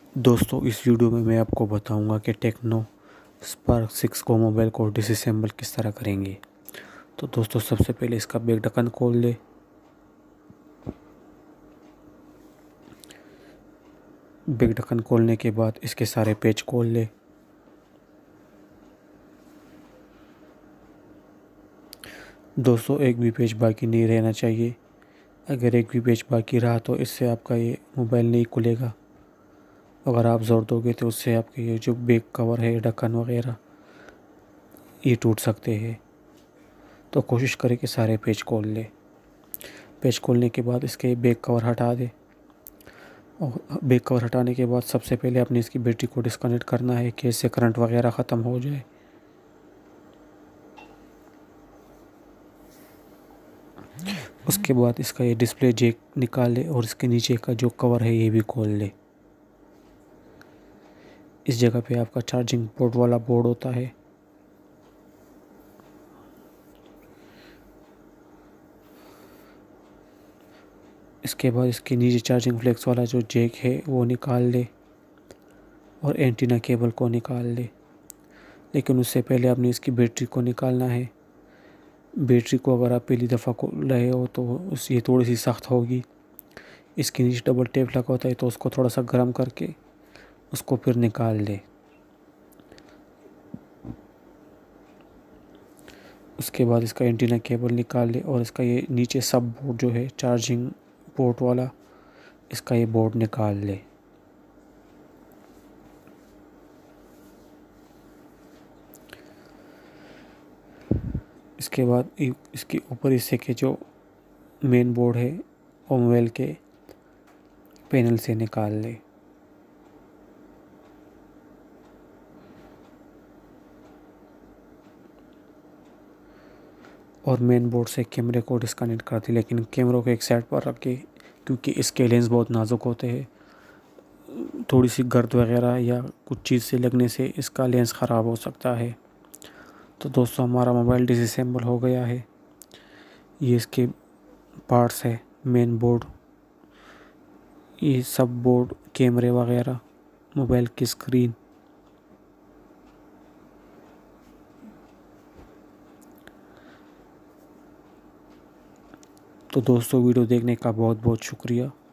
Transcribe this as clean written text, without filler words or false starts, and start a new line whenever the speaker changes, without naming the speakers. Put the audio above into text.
दोस्तों, इस वीडियो में मैं आपको बताऊंगा कि टेक्नो स्पार्क 6 को मोबाइल को डिसअसेंबल किस तरह करेंगे। तो दोस्तों, सबसे पहले इसका बैक ढक्कन खोल ले। बैक ढक्कन खोलने के बाद इसके सारे पेच खोल ले। दोस्तों, एक भी पेच बाकी नहीं रहना चाहिए। अगर एक भी पेच बाकी रहा तो इससे आपका ये मोबाइल नहीं खुलेगा। अगर आप ज़ोर दोगे तो उससे आपके ये जो बैक कवर है, ढक्कन वगैरह, ये टूट सकते हैं। तो कोशिश करें कि सारे पेच खोल ले। पेच खोलने के बाद इसके बैक कवर हटा दे। और बैक कवर हटाने के बाद सबसे पहले अपनी इसकी बैटरी को डिस्कनेक्ट करना है कि इससे करंट वगैरह ख़त्म हो जाए। उसके बाद इसका ये डिस्प्ले जैक निकाल ले और इसके नीचे का जो कवर है ये भी खोल ले। इस जगह पे आपका चार्जिंग पोर्ट वाला बोर्ड होता है। इसके बाद इसके नीचे चार्जिंग फ्लेक्स वाला जो जैक है वो निकाल ले और एंटीना केबल को निकाल ले। लेकिन उससे पहले आपने इसकी बैटरी को निकालना है। बैटरी को अगर आप पहली दफ़ा खोल रहे हो तो ये थोड़ी सी सख्त होगी। इसके नीचे डबल टेप लगा होता है तो उसको थोड़ा सा गर्म करके उसको फिर निकाल ले। उसके बाद इसका एंटीना केबल निकाल ले और इसका ये नीचे सब बोर्ड जो है चार्जिंग पोर्ट वाला, इसका ये बोर्ड निकाल ले। इसके बाद इसके ऊपर हिस्से के जो मेन बोर्ड है वो मोबाइल के पैनल से निकाल ले। और मेन बोर्ड से कैमरे को डिस्कनेक्ट कर दी, लेकिन कैमरों को एक साइड पर रख के, क्योंकि इसके लेंस बहुत नाजुक होते हैं। थोड़ी सी गर्द वगैरह या कुछ चीज़ से लगने से इसका लेंस ख़राब हो सकता है। तो दोस्तों, हमारा मोबाइल डिसअसेंबल हो गया है। ये इसके पार्ट्स है, मेन बोर्ड, ये सब बोर्ड, कैमरे वगैरह, मोबाइल की स्क्रीन। तो दोस्तों, वीडियो देखने का बहुत बहुत शुक्रिया।